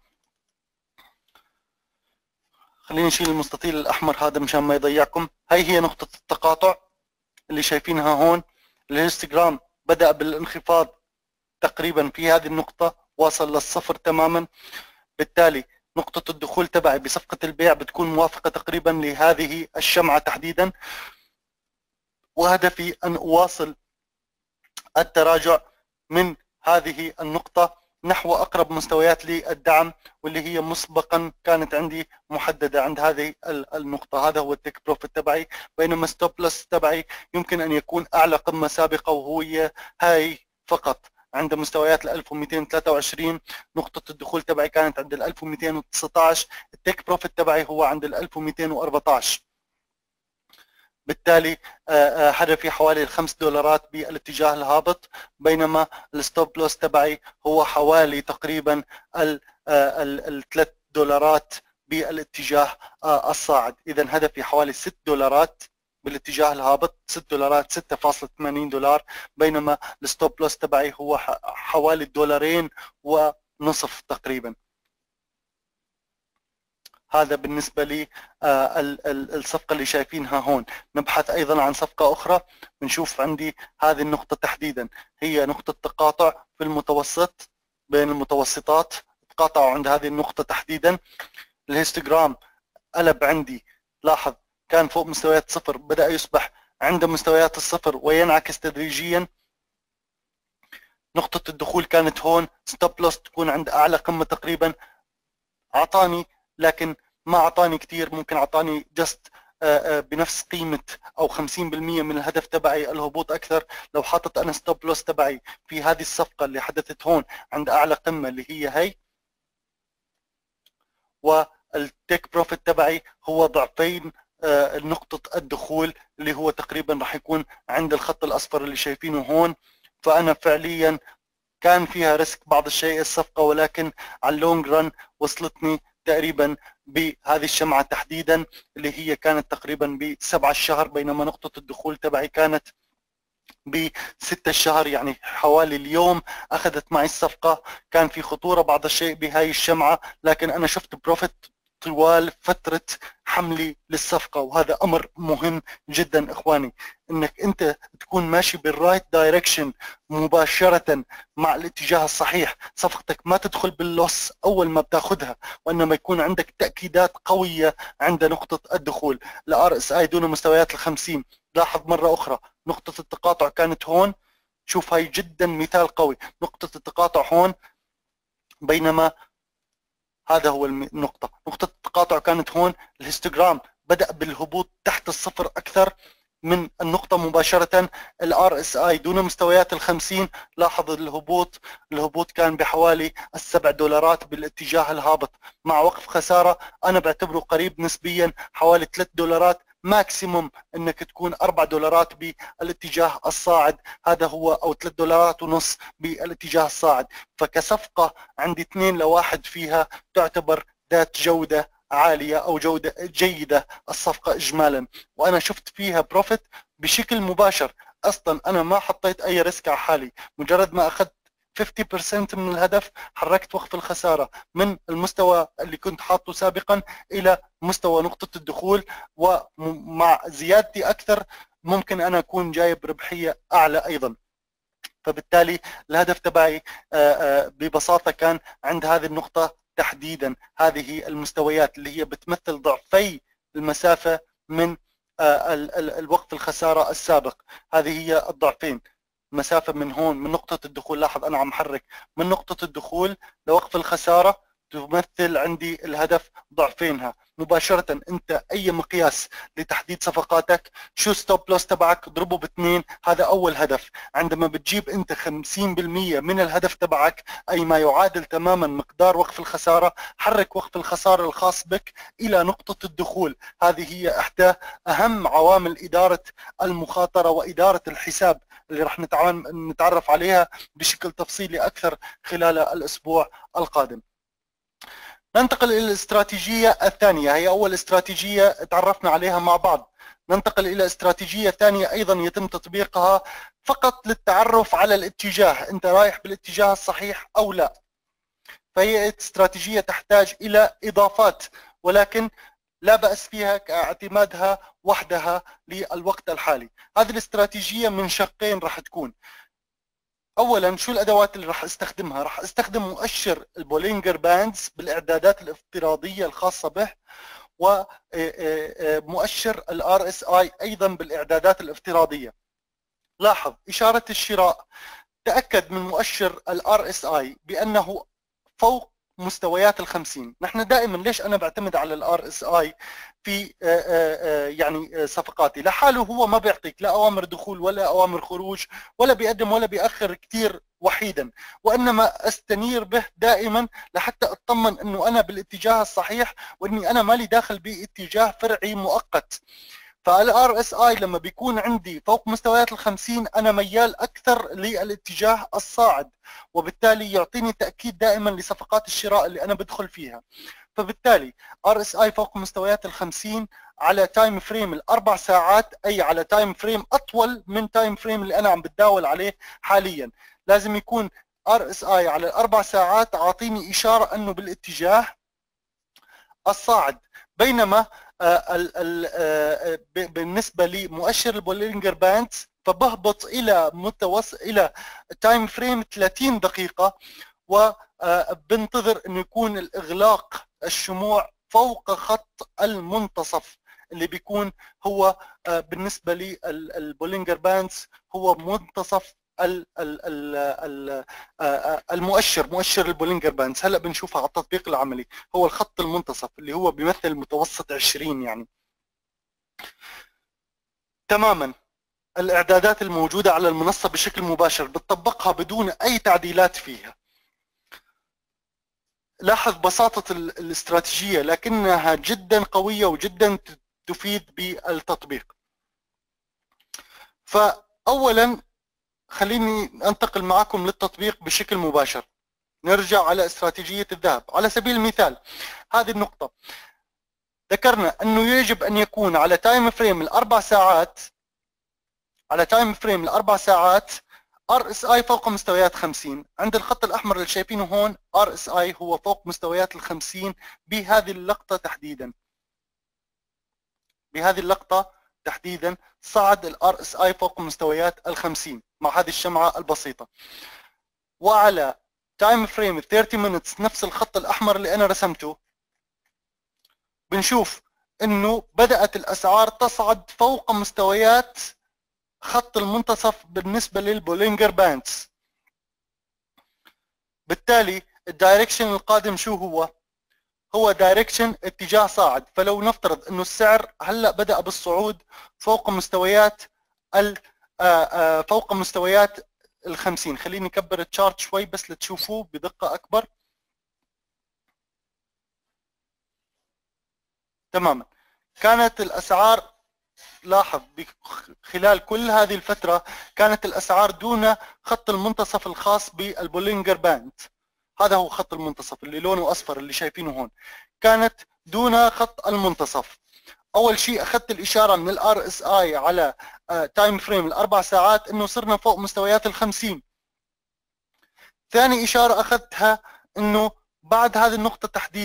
خلينا نشيل المستطيل الأحمر هذا مشان ما يضيعكم. هاي هي نقطة التقاطع اللي شايفينها هون. الهيستوغرام بدأ بالانخفاض تقريبا في هذه النقطة، واصل للصفر تماما، بالتالي نقطة الدخول تبعي بصفقة البيع بتكون موافقة تقريبا لهذه الشمعة تحديدا، وهدفي أن أواصل التراجع من هذه النقطة نحو أقرب مستويات للدعم، واللي هي مسبقا كانت عندي محددة عند هذه النقطة. هذا هو التيك بروفيت تبعي، بينما ستوب لوس تبعي يمكن أن يكون أعلى قمة سابقة، وهي هاي فقط عند مستويات ال 1223. نقطة الدخول تبعي كانت عند ال 1219. التيك بروفيت تبعي هو عند ال 1214. بالتالي هدفي حوالي $5 بالاتجاه الهابط، بينما الستوب لوس تبعي هو حوالي تقريبا ال $3 بالاتجاه الصاعد. اذا هدفي حوالي $6 بالاتجاه الهابط، $6 $6.80، بينما الستوب لوس تبعي هو حوالي $2.50 تقريبا. هذا بالنسبة لي الصفقة اللي شايفينها هون. نبحث أيضا عن صفقة أخرى، بنشوف عندي هذه النقطة تحديدا هي نقطة تقاطع في المتوسط بين المتوسطات، تقاطعوا عند هذه النقطة تحديدا. الهيستوغرام قلب عندي، لاحظ كان فوق مستويات صفر، بدأ يصبح عند مستويات الصفر وينعكس تدريجيا. نقطة الدخول كانت هون، ستوب لوس تكون عند أعلى قمة تقريبا، أعطاني لكن ما أعطاني كثير، ممكن أعطاني جست بنفس قيمة أو 50% من الهدف تبعي الهبوط أكثر. لو حاطط أنا ستوب لوس تبعي في هذه الصفقة اللي حدثت هون عند أعلى قمة اللي هي والتيك بروفيت تبعي هو ضعفين نقطة الدخول اللي هو تقريبا راح يكون عند الخط الأصفر اللي شايفينه هون. فأنا فعليا كان فيها ريسك بعض الشيء الصفقة، ولكن على اللونج رن وصلتني تقريبا بهذه الشمعة تحديدا اللي هي كانت تقريبا ب7 الشهر، بينما نقطة الدخول تبعي كانت ب6 الشهر، يعني حوالي اليوم أخذت معي الصفقة. كان في خطورة بعض الشيء بهاي الشمعة، لكن أنا شفت بروفيت طوال فترة حملي للصفقة. وهذا أمر مهم جدا إخواني، إنك أنت تكون ماشي بالرايت دايركشن مباشرة مع الاتجاه الصحيح. صفقتك ما تدخل باللوس أول ما بتاخذها، وإنما يكون عندك تأكيدات قوية عند نقطة الدخول. الار اس اي دون مستويات ال50. لاحظ مرة أخرى نقطة التقاطع كانت هون، شوف هاي جدا مثال قوي، نقطة التقاطع هون، بينما هذا هو النقطة. نقطة التقاطع كانت هون، الهيستوغرام بدأ بالهبوط تحت الصفر أكثر من النقطة مباشرة. الار اس اي دون مستويات ال50، لاحظ الهبوط كان بحوالي $7 بالاتجاه الهابط، مع وقف خسارة أنا بعتبره قريب نسبيا حوالي $3 ماكسيموم، انك تكون $4 بالاتجاه الصاعد، هذا هو، او $3.50 بالاتجاه الصاعد. فكصفقة عندي 2-1 فيها تعتبر ذات جودة عالية او جودة جيدة الصفقة اجمالا، وانا شفت فيها بروفيت بشكل مباشر. اصلا انا ما حطيت اي ريسك على حالي، مجرد ما اخذت 50% من الهدف حركت وقف الخسارة من المستوى اللي كنت حاطه سابقا الى مستوى نقطة الدخول، ومع زيادتي اكثر ممكن انا اكون جايب ربحية اعلى ايضا. فبالتالي الهدف تبعي ببساطة كان عند هذه النقطة تحديدا، هذه المستويات اللي هي بتمثل ضعفي المسافة من الوقف الخسارة السابق. هذه هي الضعفين، مسافة من هون من نقطة الدخول، لاحظ أنا عم حرك من نقطة الدخول لوقف الخسارة، تمثل عندي الهدف ضعفينها مباشرة. أنت أي مقياس لتحديد صفقاتك، شو ستوب لوس تبعك اضربه ب2، هذا أول هدف. عندما بتجيب أنت 50% من الهدف تبعك، أي ما يعادل تماما مقدار وقف الخسارة، حرك وقف الخسارة الخاص بك إلى نقطة الدخول. هذه هي إحدى أهم عوامل إدارة المخاطرة وإدارة الحساب اللي رح نتعرف عليها بشكل تفصيلي أكثر خلال الأسبوع القادم. ننتقل إلى الاستراتيجية الثانية، هي أول استراتيجية تعرفنا عليها مع بعض. ننتقل إلى استراتيجية ثانية أيضا يتم تطبيقها فقط للتعرف على الاتجاه، أنت رايح بالاتجاه الصحيح أو لا. فهي استراتيجية تحتاج إلى إضافات، ولكن لا بأس فيها كاعتمادها وحدها للوقت الحالي. هذه الاستراتيجية من شقين راح تكون. اولا شو الادوات اللي راح استخدمها؟ راح استخدم مؤشر البولينجر باندز بالاعدادات الافتراضيه الخاصه به، ومؤشر الار اس اي ايضا بالاعدادات الافتراضيه. لاحظ اشاره الشراء، تاكد من مؤشر الار اس اي بانه فوق مستويات ال50. نحن دائما ليش انا بعتمد على الار اس اي في يعني صفقاتي؟ لحاله هو ما بيعطيك لا اوامر دخول ولا اوامر خروج، ولا بيقدم ولا بيأخر كثير وحيدا، وانما استنير به دائما لحتى اطمن انه انا بالاتجاه الصحيح، واني انا مالي داخل باتجاه فرعي مؤقت. فالار اس اي لما بيكون عندي فوق مستويات ال50 انا ميال اكثر للاتجاه الصاعد، وبالتالي يعطيني تاكيد دائما لصفقات الشراء اللي انا بدخل فيها. فبالتالي ار اس اي فوق مستويات ال50 على تايم فريم ال4 ساعات، اي على تايم فريم اطول من تايم فريم اللي انا عم بتداول عليه حاليا، لازم يكون ار اس اي على ال4 ساعات اعطيني اشاره انه بالاتجاه الصاعد. بينما بالنسبه لمؤشر البولينجر باندز فبهبط الى الى تايم فريم 30 دقيقه، وبنتظر انه يكون الاغلاق الشموع فوق خط المنتصف اللي بيكون هو بالنسبه للبولينجر باندز هو منتصف مؤشر البولينجر باندز. هلا بنشوفها على التطبيق العملي، هو الخط المنتصف اللي هو بيمثل متوسط 20 يعني. تماما الاعدادات الموجوده على المنصه بشكل مباشر بتطبقها بدون اي تعديلات فيها. لاحظ بساطه الاستراتيجيه لكنها جدا قويه وجدا تفيد بالتطبيق. فاولا خليني انتقل معكم للتطبيق بشكل مباشر. نرجع على استراتيجية الذهب. على سبيل المثال هذه النقطة ذكرنا انه يجب ان يكون على تايم فريم ال4 ساعات، على تايم فريم ال4 ساعات RSI فوق مستويات 50. عند الخط الأحمر اللي شايفينه هون RSI هو فوق مستويات 50 بهذه اللقطة تحديدا. بهذه اللقطة تحديدا صعد ال RSI فوق مستويات 50 مع هذه الشمعة البسيطة. وعلى تايم فريم 30 minutes نفس الخط الأحمر اللي أنا رسمته بنشوف إنه بدأت الأسعار تصعد فوق مستويات خط المنتصف بالنسبة للبولينجر باندز. بالتالي الدايركشن القادم شو هو؟ هو دايركشن اتجاه صاعد. فلو نفترض انه السعر هلا بدأ بالصعود فوق مستويات فوق مستويات ال50. خليني اكبر التشارت شوي بس لتشوفوه بدقة اكبر. تماما. كانت الاسعار، لاحظ خلال كل هذه الفترة كانت الاسعار دون خط المنتصف الخاص بالبولينجر باند. هذا هو خط المنتصف اللي لونه اصفر اللي شايفينه هون، كانت دون خط المنتصف. اول شيء اخذت الاشاره من الار اس اي على تايم فريم الاربع ساعات انه صرنا فوق مستويات ال50. ثاني اشاره اخذتها انه بعد هذه النقطه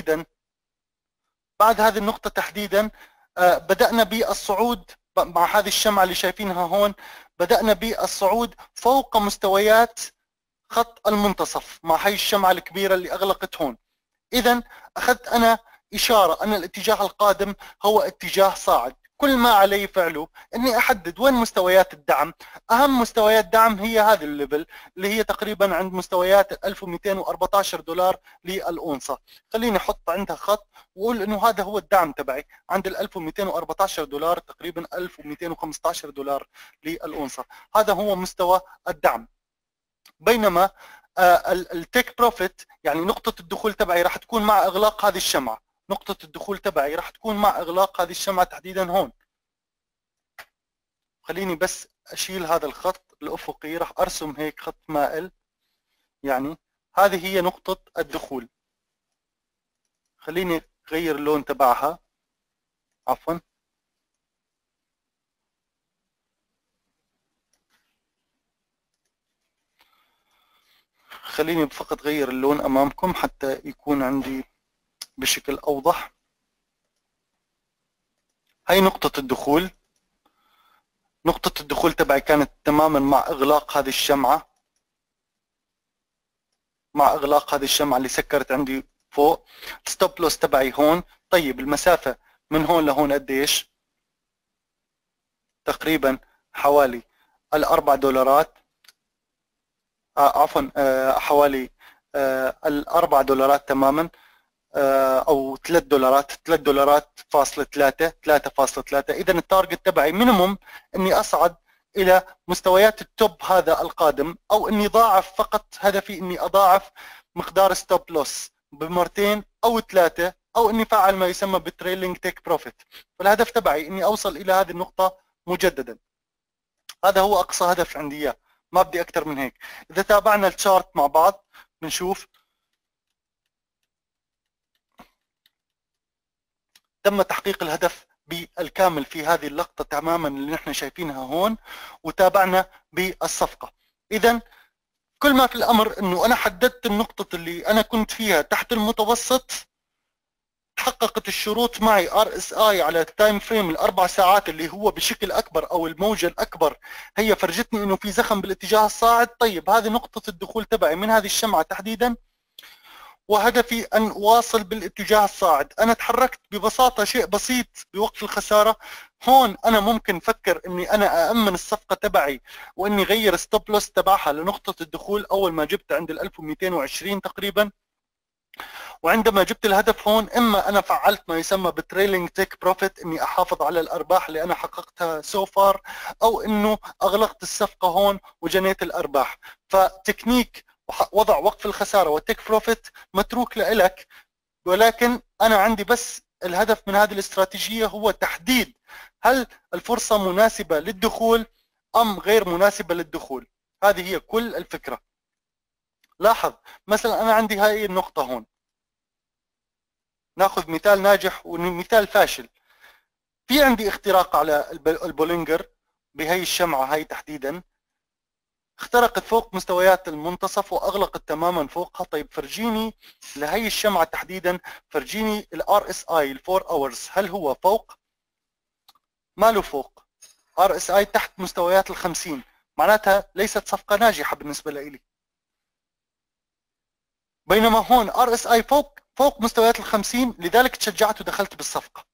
تحديدا بدانا بالصعود مع هذه الشمعه اللي شايفينها هون، بدانا بالصعود فوق مستويات خط المنتصف مع هاي الشمعة الكبيرة اللي أغلقت هون. إذا أخذت أنا إشارة أن الاتجاه القادم هو اتجاه صاعد. كل ما علي فعله أني أحدد وين مستويات الدعم. أهم مستويات دعم هي هذه الليفل اللي هي تقريبا عند مستويات 1214 دولار للأونصة. خليني أحط عندها خط وأقول أنه هذا هو الدعم تبعي عند 1214 دولار، تقريبا 1215 دولار للأونصة. هذا هو مستوى الدعم. بينما التيك بروفيت يعني نقطة الدخول تبعي راح تكون مع إغلاق هذه الشمعة. نقطة الدخول تبعي راح تكون مع إغلاق هذه الشمعة تحديدا هون. خليني بس أشيل هذا الخط الأفقي، راح أرسم هيك خط مائل، يعني هذه هي نقطة الدخول. خليني أغير اللون تبعها، عفوا. خليني فقط أغير اللون أمامكم حتى يكون عندي بشكل أوضح. هاي نقطة الدخول. نقطة الدخول تبعي كانت تماما مع إغلاق هذه الشمعة، مع إغلاق هذه الشمعة اللي سكرت عندي فوق. ستوب لوس تبعي هون. طيب المسافة من هون لهون قديش؟ تقريبا حوالي $4. عفوا حوالي $4 تماما، او $3 $3.3. اذا التارجت تبعي مينيموم اني اصعد الى مستويات التوب هذا القادم، او اني ضاعف. فقط هدفي اني اضاعف مقدار ستوب لوس بمرتين او ثلاثه، او اني فعل ما يسمى بالتريلينج تيك بروفيت. فالهدف تبعي اني اوصل الى هذه النقطه مجددا. هذا هو اقصى هدف عندي اياه، ما بدي اكثر من هيك. اذا تابعنا الشارت مع بعض بنشوف تم تحقيق الهدف بالكامل في هذه اللقطة تماما اللي نحن شايفينها هون، وتابعنا بالصفقة. إذا كل ما في الأمر أنه أنا حددت النقطة اللي أنا كنت فيها تحت المتوسط، تحققت الشروط معي RSI على التايم فريم الأربع ساعات اللي هو بشكل أكبر، أو الموجة الأكبر هي فرجتني أنه في زخم بالاتجاه الصاعد. طيب هذه نقطة الدخول تبعي من هذه الشمعة تحديدا، وهدفي أن أواصل بالاتجاه الصاعد. أنا تحركت ببساطة شيء بسيط بوقف الخسارة. هون أنا ممكن أفكر أني أنا أأمن الصفقة تبعي وأني غير ستوب لوس تبعها لنقطة الدخول أول ما جبت عند 1220 تقريبا. وعندما جبت الهدف هون، إما أنا فعلت ما يسمى بتريلينج تيك بروفيت، أني أحافظ على الأرباح اللي أنا حققتها سو فار، أو أنه أغلقت الصفقة هون وجنيت الأرباح. فتكنيك وضع وقف الخسارة والتيك بروفيت متروك لك، ولكن أنا عندي بس الهدف من هذه الاستراتيجية هو تحديد هل الفرصة مناسبة للدخول أم غير مناسبة للدخول. هذه هي كل الفكرة. لاحظ مثلا أنا عندي هاي النقطة هون، ناخذ مثال ناجح ومثال فاشل. في عندي اختراق على البولينجر بهي الشمعة هاي تحديدا، اخترقت فوق مستويات المنتصف واغلقت تماما فوقها. طيب فرجيني لهي الشمعة تحديدا، فرجيني الار اس اي الفور اورز، هل هو فوق؟ ما له فوق. ار اس اي تحت مستويات ال50، معناتها ليست صفقة ناجحة بالنسبة لي. بينما هون ار اس اي فوق مستويات ال50، لذلك تشجعت ودخلت بالصفقة.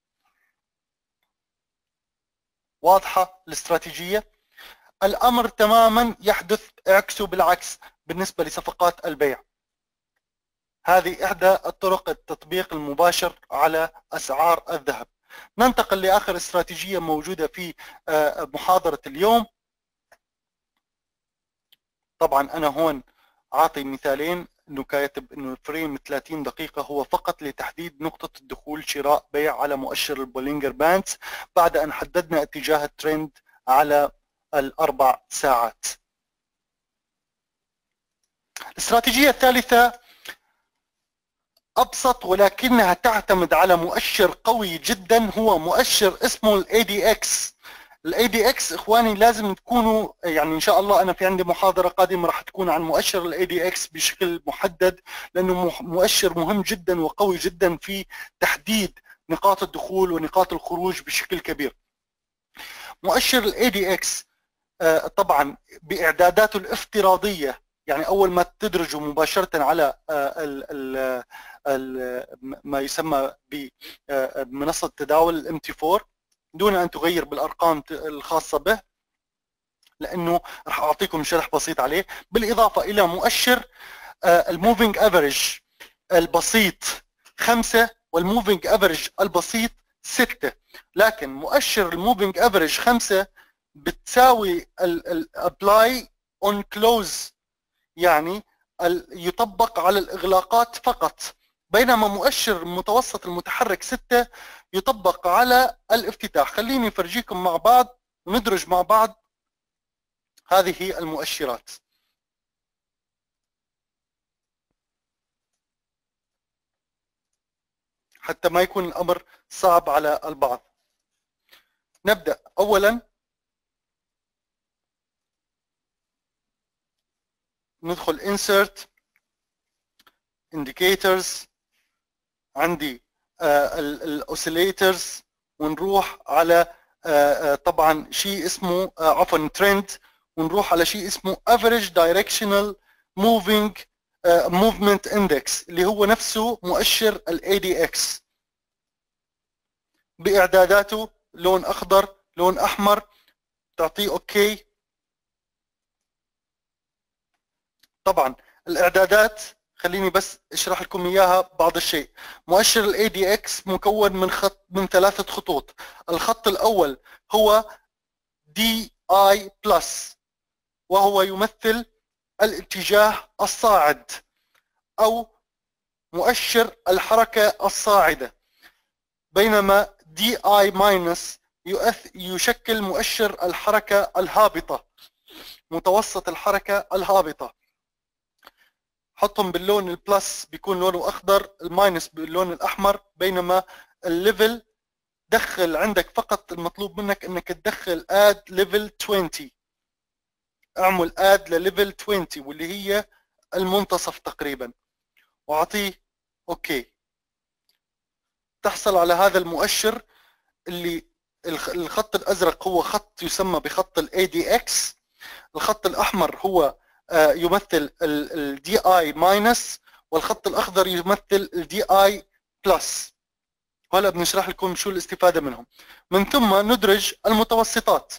واضحة الاستراتيجية؟ الامر تماما يحدث عكسه بالعكس بالنسبة لصفقات البيع. هذه احدى الطرق التطبيق المباشر على اسعار الذهب. ننتقل لاخر استراتيجية موجودة في محاضرة اليوم. طبعا انا هون عاطي مثالين، انه كاتب انه الفريم 30 دقيقة هو فقط لتحديد نقطة الدخول شراء بيع على مؤشر البولينجر باندز، بعد ان حددنا اتجاه الترند على ال4 ساعات. الاستراتيجية الثالثة ابسط ولكنها تعتمد على مؤشر قوي جدا، هو مؤشر اسمه الاي دي اكس. الاي دي اكس اخواني لازم تكونوا يعني ان شاء الله انا في عندي محاضره قادمه راح تكون عن مؤشر الاي دي اكس بشكل محدد، لانه مؤشر مهم جدا وقوي جدا في تحديد نقاط الدخول ونقاط الخروج بشكل كبير. مؤشر الاي دي اكس طبعا باعداداته الافتراضيه، يعني اول ما تدرجه مباشره على ما يسمى بمنصه تداول الام تي 4 دون ان تغير بالارقام الخاصه به، لانه راح اعطيكم شرح بسيط عليه، بالاضافه الى مؤشر الموفينج افريج البسيط 5 والموفينج افريج البسيط 6. لكن مؤشر الموفينج افريج 5 بتساوي الابلاي اون كلوز، يعني يطبق على الاغلاقات فقط، بينما مؤشر المتوسط المتحرك 6 يطبق على الافتتاح. خليني افرجيكم مع بعض وندرج مع بعض هذه المؤشرات. حتى ما يكون الامر صعب على البعض. نبدأ اولا، ندخل insert indicators، عندي الاوسيليترز، ونروح على طبعا شيء اسمه عفوا ترند، ونروح على شيء اسمه average directional moving movement index اللي هو نفسه مؤشر الاي دي اكس باعداداته لون اخضر لون احمر، تعطيه اوكي. طبعا الاعدادات خليني بس اشرح لكم اياها بعض الشيء. مؤشر الاي دي اكس مكون من 3 خطوط. الخط الاول هو دي اي بلس، وهو يمثل الاتجاه الصاعد او مؤشر الحركة الصاعدة، بينما دي اي ماينس يشكل مؤشر الحركة الهابطة، متوسط الحركة الهابطة. حطهم باللون البلس بيكون لونه اخضر، الماينس باللون الاحمر، بينما الليفل دخل عندك فقط المطلوب منك انك تدخل اد ليفل 20، اعمل اد لليفل 20 واللي هي المنتصف تقريبا، واعطيه اوكي. تحصل على هذا المؤشر اللي الخط الازرق هو خط يسمى بخط الاي دي اكس، الخط الاحمر هو يمثل الدي اي ماينس، والخط الاخضر يمثل الدي اي بلس. وهلا بنشرح لكم شو الاستفاده منهم. من ثم ندرج المتوسطات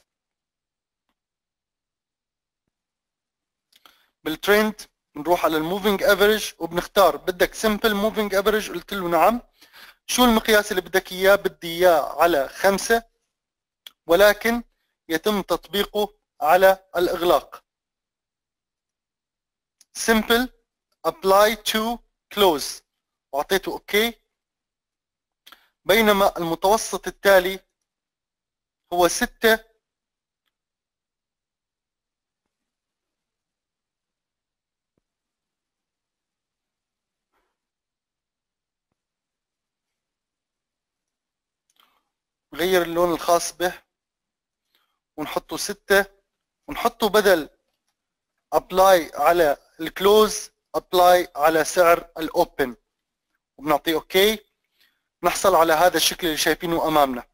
بالترند، بنروح على الموفينج افريج وبنختار بدك سمبل موفينج افريج، قلت له نعم. شو المقياس اللي بدك اياه؟ بدي اياه على 5 ولكن يتم تطبيقه على الاغلاق. simple apply to close واعطيته اوكي. بينما المتوسط التالي هو 6 نغير اللون الخاص به ونحطه 6 ونحطه بدل ابلاي على الكلوز، ابلاي على سعر الاوبن، وبنعطيه اوكي، نحصل على هذا الشكل اللي شايفينه امامنا.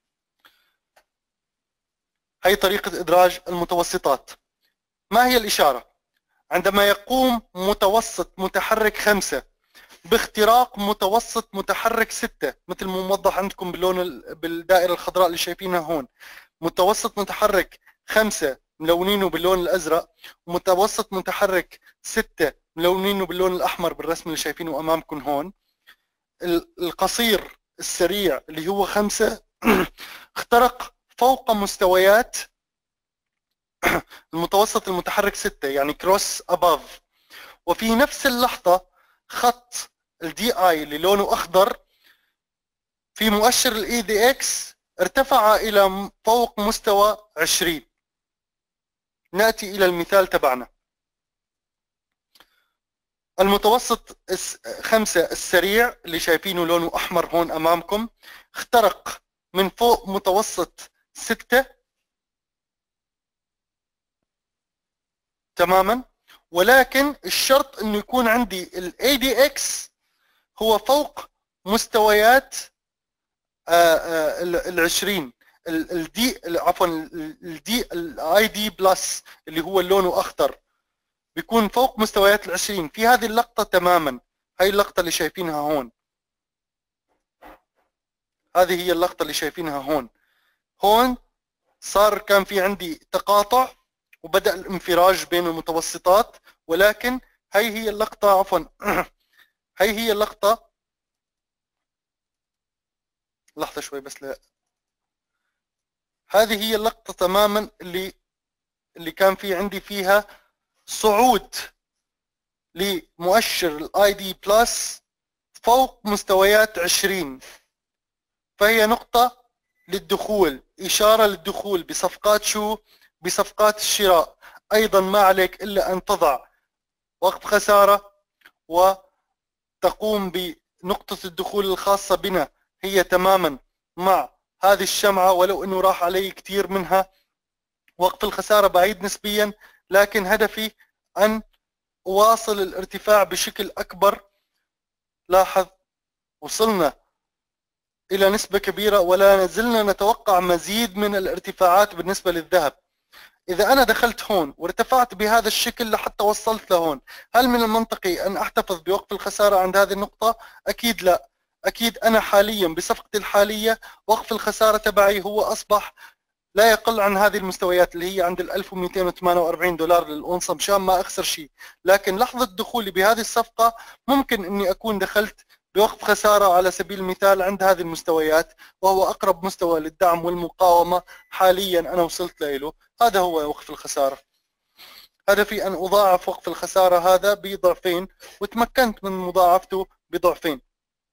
هي طريقة ادراج المتوسطات. ما هي الاشارة؟ عندما يقوم متوسط متحرك 5 باختراق متوسط متحرك 6، مثل ما موضح عندكم بالدائرة الخضراء اللي شايفينها هون، متوسط متحرك 5 ملونينه باللون الازرق، ومتوسط متحرك 6 ملونينه باللون الاحمر بالرسم اللي شايفينه امامكم هون. القصير السريع اللي هو 5 اخترق فوق مستويات المتوسط المتحرك 6، يعني كروس اباف. وفي نفس اللحظة خط الدي اي اللي لونه اخضر في مؤشر الاي دي اكس ارتفع الى فوق مستوى 20. ناتي الى المثال تبعنا. المتوسط 5 السريع اللي شايفينه لونه احمر هون امامكم اخترق من فوق متوسط 6 تماما، ولكن الشرط انه يكون عندي الاي دي اكس هو فوق مستويات ال 20. الدي عفوا الدي الاي دي بلس اللي هو لونه اخضر بيكون فوق مستويات ال 20 في هذه اللقطة تماما. هاي اللقطة اللي شايفينها هون، هذه هي اللقطة اللي شايفينها هون. هون كان في عندي تقاطع وبدأ الانفراج بين المتوسطات، ولكن هاي هي اللقطة عفوا هاي هي اللقطة. لحظة شوي بس، لا، هذه هي اللقطة تماما اللي كان في عندي فيها صعود لمؤشر الاي دي بلس فوق مستويات 20. فهي نقطة للدخول، إشارة للدخول بصفقات شو؟ بصفقات الشراء. أيضا ما عليك إلا أن تضع وقف خسارة وتقوم بنقطة الدخول الخاصة بنا هي تماما مع هذه الشمعة، ولو أنه راح علي كثير منها. وقف الخسارة بعيد نسبيا، لكن هدفي أن أواصل الارتفاع بشكل أكبر. لاحظ وصلنا إلى نسبة كبيرة ولا زلنا نتوقع مزيد من الارتفاعات بالنسبة للذهب. إذا أنا دخلت هون وارتفعت بهذا الشكل لحتى وصلت لهون، هل من المنطقي أن أحتفظ بوقف الخسارة عند هذه النقطة؟ أكيد لا. أكيد أنا حاليا بصفقتي الحالية وقف الخسارة تبعي هو أصبح لا يقل عن هذه المستويات اللي هي عند ال 1248 دولار للأونصة، مشان ما أخسر شيء. لكن لحظة دخولي بهذه الصفقة ممكن أني أكون دخلت بوقف خسارة على سبيل المثال عند هذه المستويات، وهو أقرب مستوى للدعم والمقاومة حاليا أنا وصلت له. هذا هو وقف الخسارة. هدفي أن أضاعف وقف الخسارة هذا بضعفين، وتمكنت من مضاعفته بضعفين.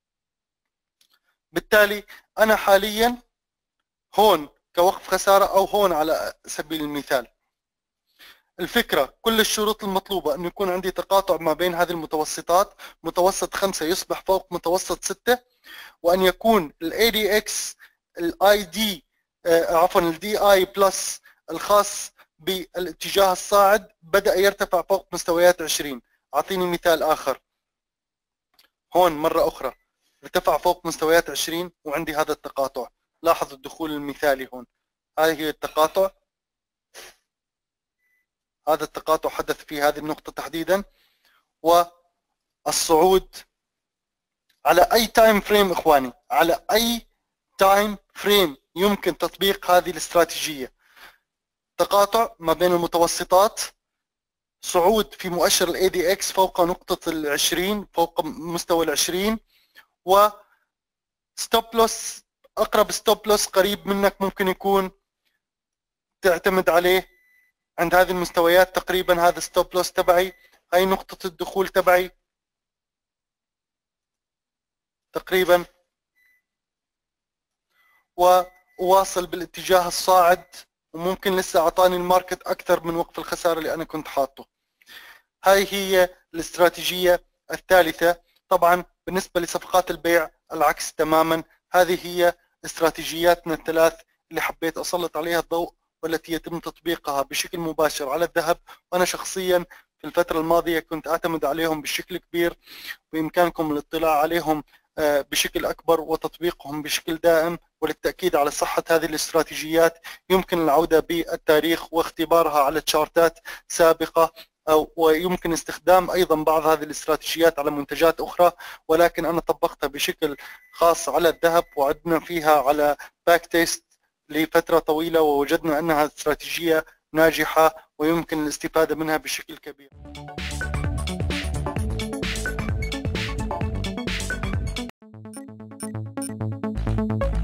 بالتالي أنا حاليا هون كوقف خسارة أو هون على سبيل المثال. الفكرة كل الشروط المطلوبة أنه يكون عندي تقاطع ما بين هذه المتوسطات، متوسط 5 يصبح فوق متوسط 6، وأن يكون ال ADX ال ID عفوا ال DI بلس الخاص بالاتجاه الصاعد بدأ يرتفع فوق مستويات 20. أعطيني مثال آخر. هون مرة أخرى ارتفع فوق مستويات 20 وعندي هذا التقاطع. لاحظ الدخول المثالي هون، هذه هي التقاطع. هذا التقاطع حدث في هذه النقطة تحديدا، والصعود على أي تايم فريم إخواني، على أي تايم فريم يمكن تطبيق هذه الاستراتيجية. تقاطع ما بين المتوسطات، صعود في مؤشر ال ADX فوق نقطة ال 20، فوق مستوى ال 20، و ستوب لوس، أقرب ستوب لوس قريب منك ممكن يكون تعتمد عليه عند هذه المستويات تقريبا. هذا ستوب لوس تبعي، هاي نقطة الدخول تبعي تقريبا، وأواصل بالاتجاه الصاعد، وممكن لسه أعطاني الماركت أكثر من وقف الخسارة اللي أنا كنت حاطه. هاي هي الاستراتيجية الثالثة. طبعا بالنسبة لصفقات البيع العكس تماما. هذه هي استراتيجياتنا الثلاث اللي حبيت أسلط عليها الضوء والتي يتم تطبيقها بشكل مباشر على الذهب، وأنا شخصيا في الفترة الماضية كنت أعتمد عليهم بشكل كبير، بإمكانكم الاطلاع عليهم بشكل أكبر وتطبيقهم بشكل دائم. وللتأكيد على صحة هذه الاستراتيجيات يمكن العودة بالتاريخ واختبارها على تشارتات سابقة، ويمكن استخدام أيضا بعض هذه الاستراتيجيات على منتجات أخرى، ولكن أنا طبقتها بشكل خاص على الذهب، وعدنا فيها على باك تيست لفترة طويلة، ووجدنا أنها استراتيجية ناجحة ويمكن الاستفادة منها بشكل كبير.